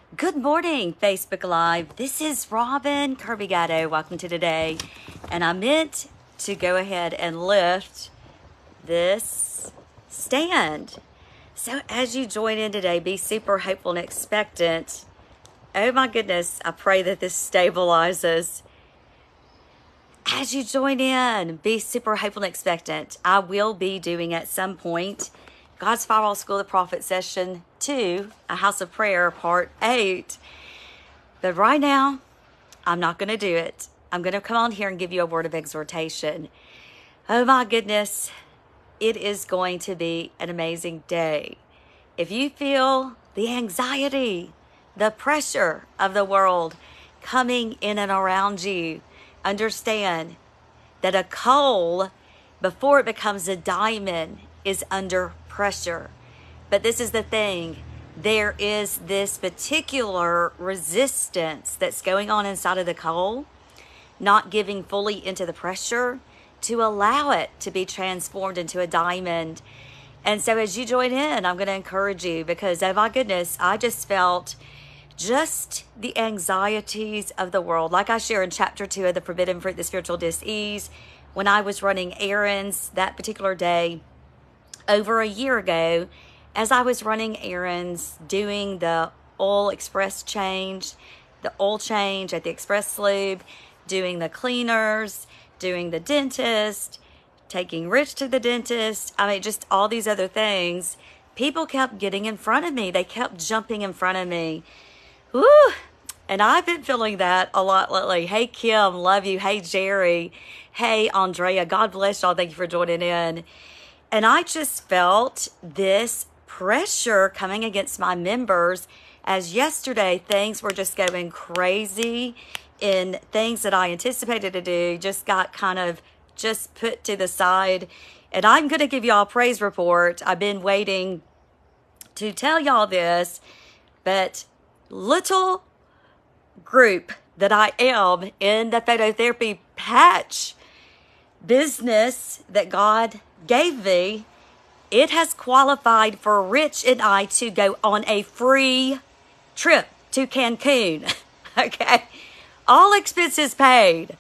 Good morning, Facebook Live. This is Robin Kirby Gatto. Welcome to today. And I meant to go ahead and lift this stand. So as you join in today, be super hopeful and expectant. Oh my goodness, I pray that this stabilizes. As you join in, be super hopeful and expectant. I will be doing at some point God's Firewall School of the Prophet Session 2, A House of Prayer, Part 8. But right now, I'm not going to do it. I'm going to come on here and give you a word of exhortation. Oh my goodness, it is going to be an amazing day. If you feel the anxiety, the pressure of the world coming in and around you, understand that a coal, before it becomes a diamond, is under pressure. But this is the thing. There is this particular resistance that's going on inside of the coal, not giving fully into the pressure to allow it to be transformed into a diamond. And so as you join in, I'm going to encourage you because, oh my goodness, I just felt just the anxieties of the world. Like I share in chapter 2 of The Forbidden Fruit, the Spiritual Dis-ease, when I was running errands that particular day, over a year ago, as I was running errands, doing the oil express change, the oil change at the express lube, doing the cleaners, doing the dentist, taking Rich to the dentist, just all these other things, people kept getting in front of me. They kept jumping in front of me. Woo! And I've been feeling that a lot lately. Hey, Kim, love you. Hey, Jerry. Hey, Andrea. God bless y'all. Thank you for joining in. And I just felt this pressure coming against my members as yesterday things were just going crazy in things that I anticipated to do just got kind of just put to the side. And I'm going to give y'all a praise report. I've been waiting to tell y'all this, but little group that I am in the phototherapy patch business that God gave me, it has qualified for Rich and I to go on a free trip to Cancun. Okay, all expenses paid.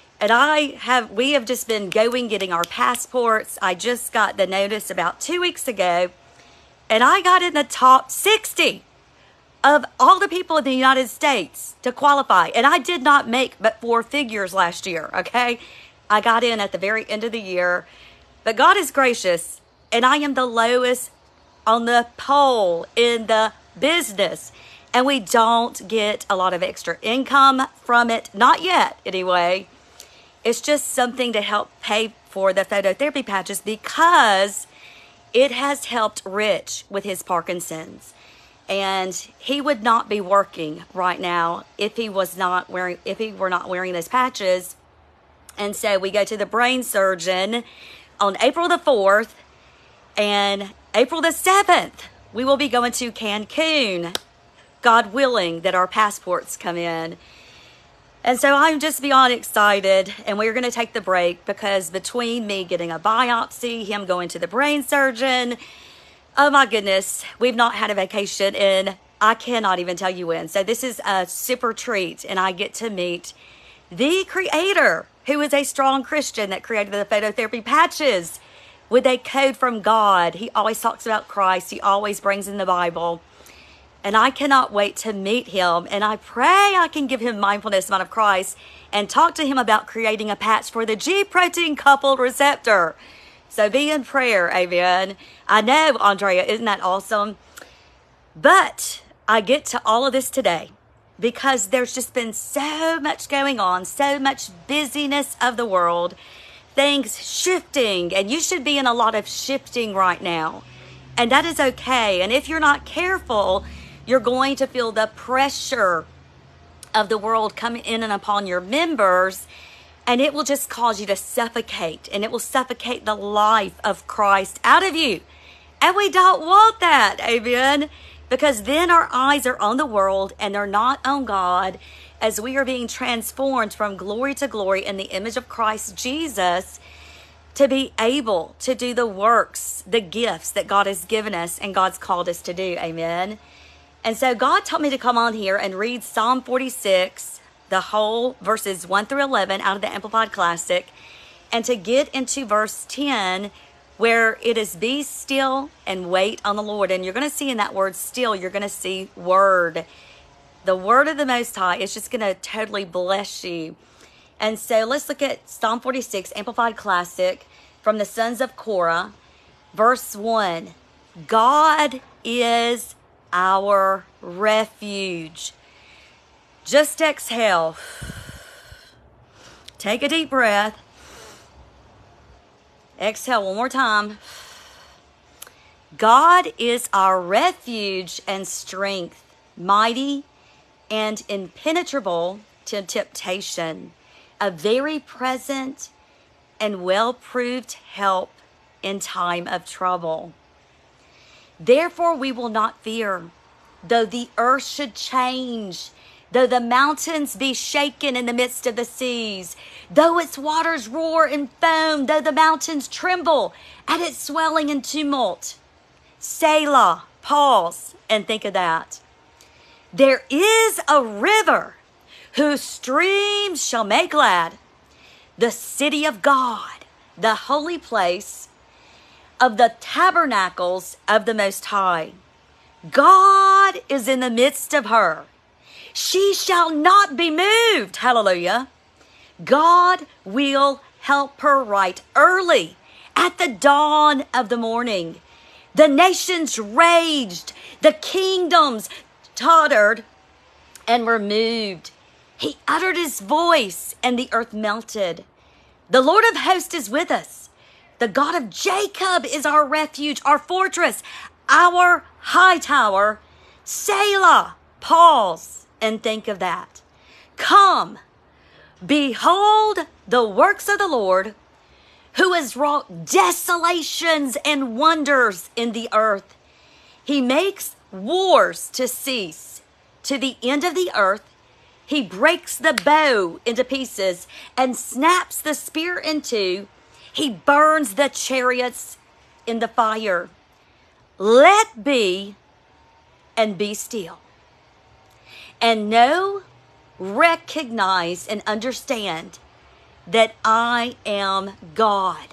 And we have just been getting our passports. I just got the notice about 2 weeks ago, and I got in the top 60 of all the people in the United States to qualify. And I did not make but 4 figures last year, okay? I got in at the very end of the year. But God is gracious, and I am the lowest on the pole in the business. And we don't get a lot of extra income from it. Not yet, anyway. It's just something to help pay for the phototherapy patches because it has helped Rich with his Parkinson's. And he would not be working right now if he were not wearing those patches. And so we go to the brain surgeon on April the 4th, and April the 7th, we will be going to Cancun, God willing that our passports come in. And so I'm just beyond excited, and we're going to take the break because between me getting a biopsy, him going to the brain surgeon, oh my goodness, we've not had a vacation in, I cannot even tell you when. So this is a super treat, and I get to meet the creator, who is a strong Christian that created the phototherapy patches with a code from God. He always talks about Christ. He always brings in the Bible. And I cannot wait to meet him. And I pray I can give him mindfulness amount of Christ and talk to him about creating a patch for the G protein coupled receptor. So be in prayer, amen. I know, Andrea, isn't that awesome? But I get to all of this today because there's just been so much going on, so much busyness of the world, things shifting, and you should be in a lot of shifting right now. And that is okay. And if you're not careful, you're going to feel the pressure of the world coming in and upon your members, and it will just cause you to suffocate, and it will suffocate the life of Christ out of you. And we don't want that, amen? Because then our eyes are on the world and they're not on God as we are being transformed from glory to glory in the image of Christ Jesus to be able to do the works, the gifts that God has given us and God's called us to do. Amen. And so God told me to come on here and read Psalm 46, the whole verses 1 through 11 out of the Amplified Classic, and to get into verse 10, where it is be still and wait on the Lord. And you're going to see in that word still, you're going to see word. The word of the Most High is just going to totally bless you. And so let's look at Psalm 46, Amplified Classic, from the sons of Korah, verse 1. God is our refuge. Just exhale. Take a deep breath. Exhale one more time. God is our refuge and strength, mighty and impenetrable to temptation, a very present and well-proved help in time of trouble. Therefore we will not fear, though the earth should change, though the mountains be shaken in the midst of the seas, though its waters roar and foam, though the mountains tremble at its swelling and tumult. Selah, pause and think of that. There is a river whose streams shall make glad the city of God, the holy place of the tabernacles of the Most High. God is in the midst of her. She shall not be moved. Hallelujah. God will help her right early at the dawn of the morning. The nations raged, the kingdoms tottered and were moved. He uttered his voice and the earth melted. The Lord of hosts is with us. The God of Jacob is our refuge, our fortress, our high tower. Selah, pause and think of that. Come, behold the works of the Lord, who has wrought desolations and wonders in the earth. He makes wars to cease to the end of the earth. He breaks the bow into pieces and snaps the spear in two. He burns the chariots in the fire. Let be and be still. And know, recognize, and understand that I am God.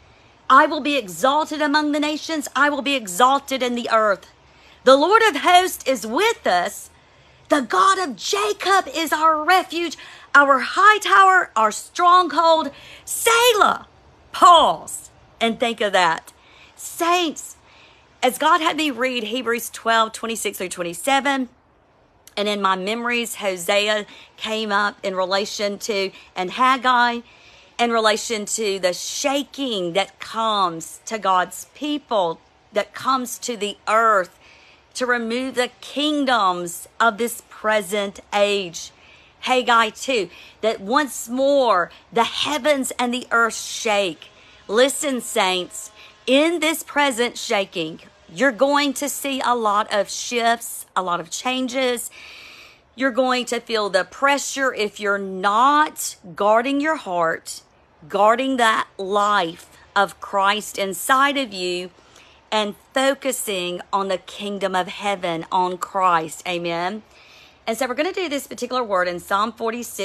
I will be exalted among the nations. I will be exalted in the earth. The Lord of hosts is with us. The God of Jacob is our refuge, our high tower, our stronghold. Selah. Pause and think of that. Saints, as God had me read Hebrews 12, 26 through 27, and in my memories, Hosea came up in relation to, and Haggai, in relation to the shaking that comes to God's people, that comes to the earth to remove the kingdoms of this present age. Haggai 2, that once more the heavens and the earth shake. Listen, saints, in this present shaking, you're going to see a lot of shifts, a lot of changes. You're going to feel the pressure if you're not guarding your heart, guarding that life of Christ inside of you, and focusing on the kingdom of heaven, on Christ. Amen. And so we're going to do this particular word in Psalm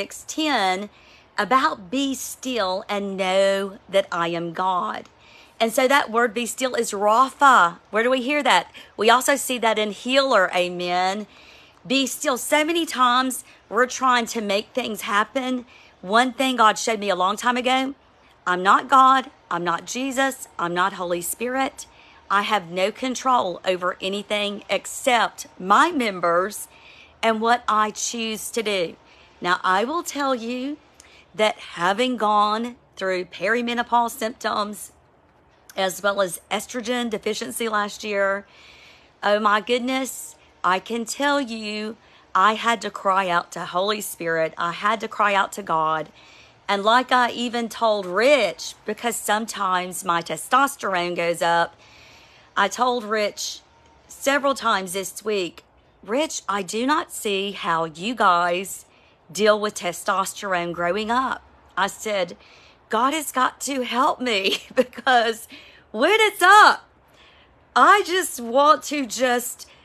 46:10 about be still and know that I am God. And so that word be still is Rapha. Where do we hear that? We also see that in healer. Amen. Be still. So many times we're trying to make things happen. One thing God showed me a long time ago, I'm not God. I'm not Jesus. I'm not Holy Spirit. I have no control over anything except my members and what I choose to do. Now, I will tell you that having gone through perimenopause symptoms as well as estrogen deficiency last year, oh my goodness, I can tell you I had to cry out to Holy Spirit. I had to cry out to God. And like I even told Rich, because sometimes my testosterone goes up, I told Rich several times this week, Rich, I do not see how you guys deal with testosterone growing up. I said, God has got to help me because when it's up, I just want to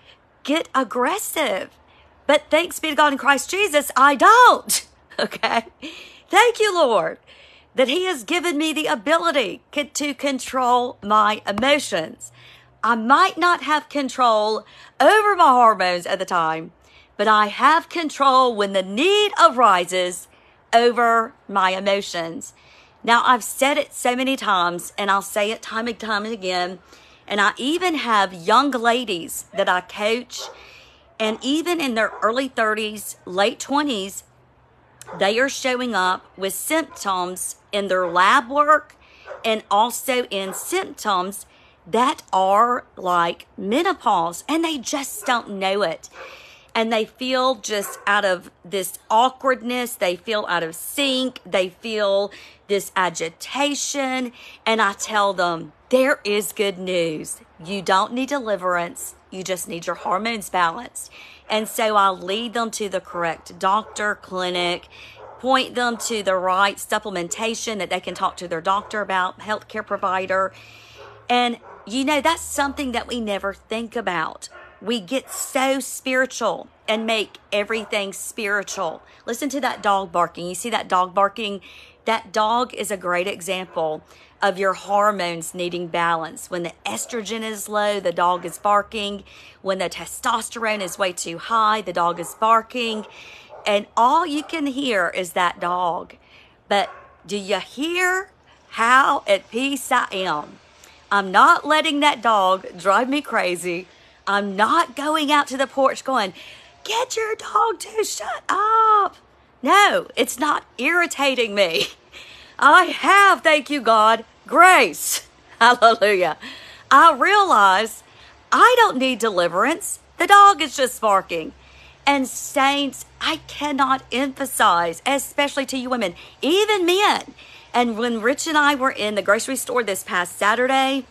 get aggressive. But thanks be to God in Christ Jesus, I don't. Okay? Thank you, Lord, that He has given me the ability to control my emotions. I might not have control over my hormones at the time, but I have control when the need arises over my emotions. Now, I've said it so many times, and I'll say it time and time again, and I even have young ladies that I coach, and even in their early 30s, late 20s, they are showing up with symptoms in their lab work and also in symptoms that are like menopause, and they just don't know it. And they feel just out of this awkwardness. They feel out of sync. They feel this agitation. And I tell them, there is good news. You don't need deliverance. You just need your hormones balanced. And so I'll lead them to the correct doctor, clinic, point them to the right supplementation that they can talk to their doctor about, healthcare provider. And, you know, that's something that we never think about. We get so spiritual and make everything spiritual. Listen to that dog barking. You see that dog barking? That dog is a great example of your hormones needing balance. When the estrogen is low, the dog is barking. When the testosterone is way too high, the dog is barking. And all you can hear is that dog. But do you hear how at peace I am? I'm not letting that dog drive me crazy. I'm not going out to the porch going, get your dog to shut up. No, it's not irritating me. I have, thank you, God, grace. Hallelujah. I realize I don't need deliverance. The dog is just barking. And saints, I cannot emphasize, especially to you women, even men. And when Rich and I were in the grocery store this past Saturday,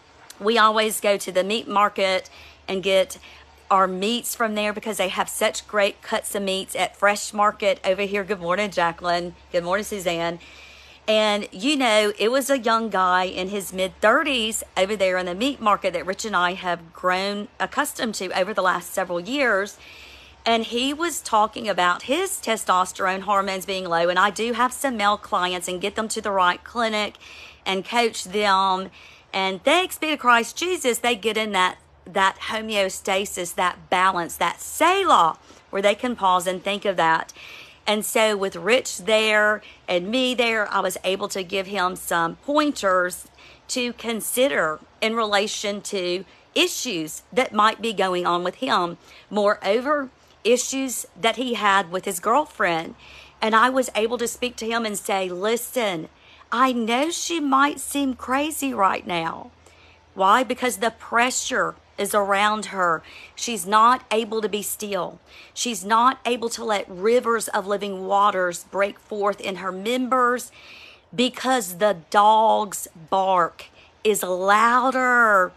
we always go to the meat market and get our meats from there because they have such great cuts of meats at Fresh Market over here. Good morning, Jacqueline. Good morning, Suzanne. And, you know, it was a young guy in his mid-30s over there in the meat market that Rich and I have grown accustomed to over the last several years. And he was talking about his testosterone hormones being low. And I do have some male clients and get them to the right clinic and coach them. And thanks be to Christ Jesus, they get in that homeostasis, that balance, that Selah, where they can pause and think of that. And so with Rich there and me there, I was able to give him some pointers to consider in relation to issues that might be going on with him. Moreover, issues that he had with his girlfriend. And I was able to speak to him and say, listen, I know she might seem crazy right now. Why? Because the pressure is around her. She's not able to be still. She's not able to let rivers of living waters break forth in her members because the dog's bark is louder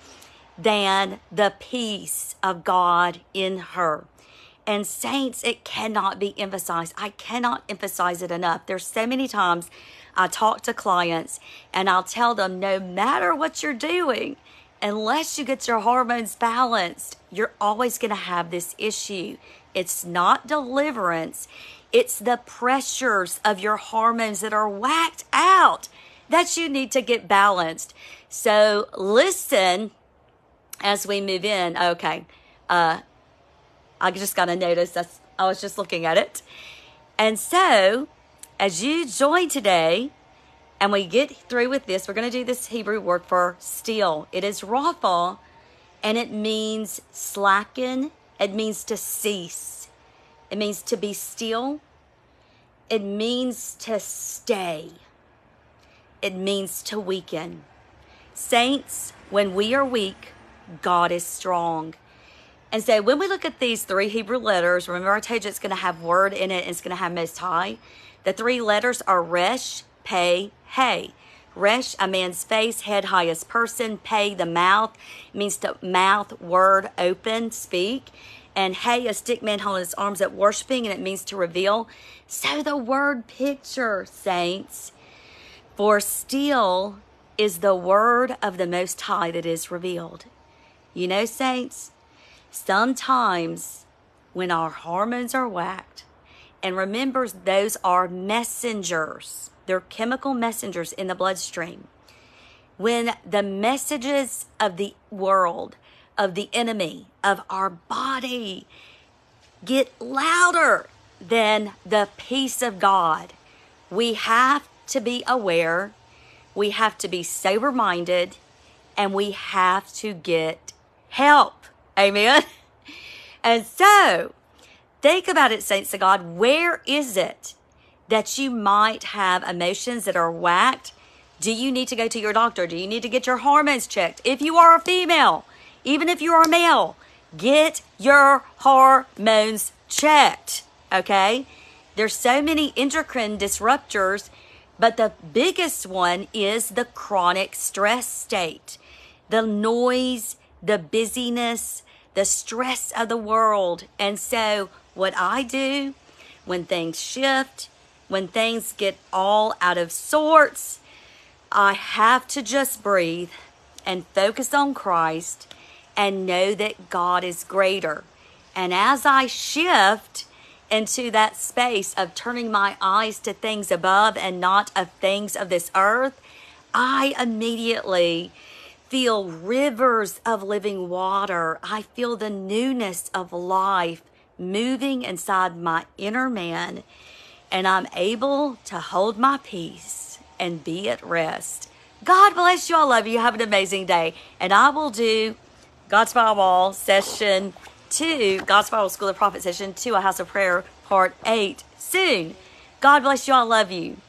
than the peace of God in her. And saints, it cannot be emphasized. I cannot emphasize it enough. There's so many times I talk to clients and I'll tell them, no matter what you're doing, unless you get your hormones balanced, you're always going to have this issue. It's not deliverance. It's the pressures of your hormones that are whacked out that you need to get balanced. So listen as we move in. Okay. I just got to notice I was just looking at it. And so as you join today, and we get through with this, we're going to do this Hebrew word for still. It is rapha, and it means slacken. It means to cease. It means to be still. It means to stay. It means to weaken. Saints, when we are weak, God is strong. And so when we look at these three Hebrew letters, remember I told you it's going to have word in it and it's going to have Most High. The three letters are Resh, Pei, Hey. Resh, a man's face, head, highest person. Pei, the mouth, means to mouth, word, open, speak. And Hey, a stick man holding his arms up worshiping, and it means to reveal. So the word picture, saints, for still is the word of the Most High that is revealed. You know, saints, sometimes when our hormones are whacked, and remember, those are messengers. They're chemical messengers in the bloodstream. When the messages of the world, of the enemy, of our body get louder than the peace of God, we have to be aware, we have to be sober-minded, and we have to get help. Amen? And so, think about it, saints of God. Where is it that you might have emotions that are whacked? Do you need to go to your doctor? Do you need to get your hormones checked? If you are a female, even if you are a male, get your hormones checked, okay? There's so many endocrine disruptors, but the biggest one is the chronic stress state. The noise, the busyness, the stress of the world. And so what I do when things shift, when things get all out of sorts, I have to just breathe and focus on Christ and know that God is greater. And as I shift into that space of turning my eyes to things above and not of things of this earth, I immediately feel rivers of living water. I feel the newness of life moving inside my inner man, and I'm able to hold my peace and be at rest. God bless you. I love you. Have an amazing day. And I will do God's Firewall Session 2, God's Firewall School of Prophet Session 2, A House of Prayer, Part 8 soon. God bless you. I love you.